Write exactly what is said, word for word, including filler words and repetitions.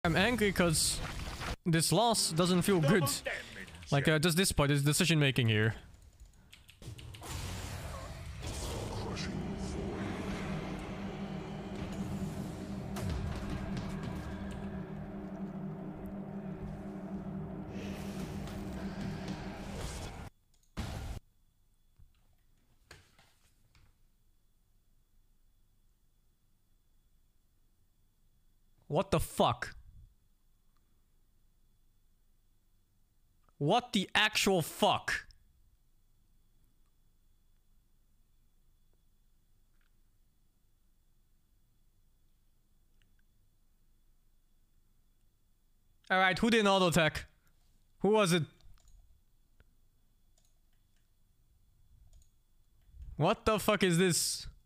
I'm angry because this loss doesn't feel good. Like, uh, just this part, this decision making here. What the fuck? What the actual fuck? Alright, who didn't auto attack? Who was it? What the fuck is this?